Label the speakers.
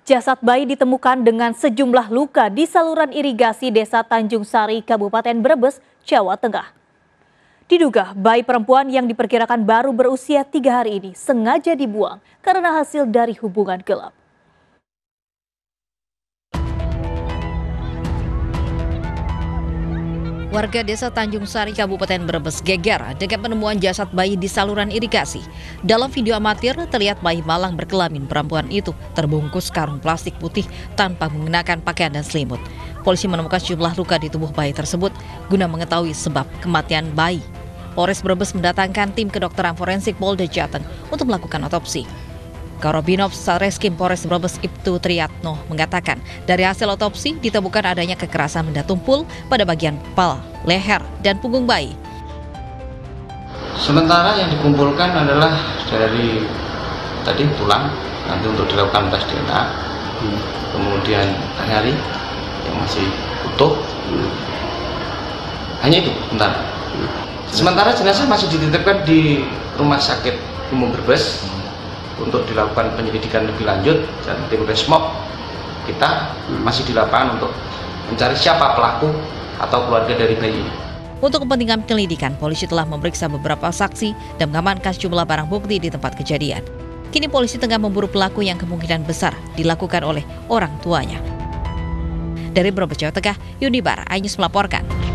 Speaker 1: Jasad bayi ditemukan dengan sejumlah luka di saluran irigasi Desa Tanjung Sari, Kabupaten Brebes, Jawa Tengah. Diduga bayi perempuan yang diperkirakan baru berusia 3 hari ini sengaja dibuang karena hasil dari hubungan gelap.
Speaker 2: Warga Desa Tanjung Sari, Kabupaten Brebes geger dengan penemuan jasad bayi di saluran irigasi. Dalam video amatir, terlihat bayi malang berkelamin perempuan itu terbungkus karung plastik putih tanpa mengenakan pakaian dan selimut. Polisi menemukan sejumlah luka di tubuh bayi tersebut guna mengetahui sebab kematian bayi. Polres Brebes mendatangkan tim kedokteran forensik Polda Jateng untuk melakukan otopsi. Karobinops Satreskrim Polres Brebes Ibtu Triyatno mengatakan dari hasil otopsi ditemukan adanya kekerasan benda tumpul pada bagian kepala, leher, dan punggung bayi.
Speaker 3: Sementara yang dikumpulkan adalah dari tadi tulang, nanti untuk dilakukan tes DNA, kemudian hari yang masih utuh, hanya itu sementara. Sementara jenazah masih dititipkan di Rumah Sakit Umum Brebes untuk dilakukan penyelidikan lebih lanjut, dan tim Resmob kita masih di lapangan untuk mencari siapa pelaku atau keluarga dari bayi ini.
Speaker 2: Untuk kepentingan penyelidikan, polisi telah memeriksa beberapa saksi dan mengamankan sejumlah barang bukti di tempat kejadian. Kini polisi tengah memburu pelaku yang kemungkinan besar dilakukan oleh orang tuanya. Dari Brebes, Jawa Tengah, Yunibar, iNews melaporkan.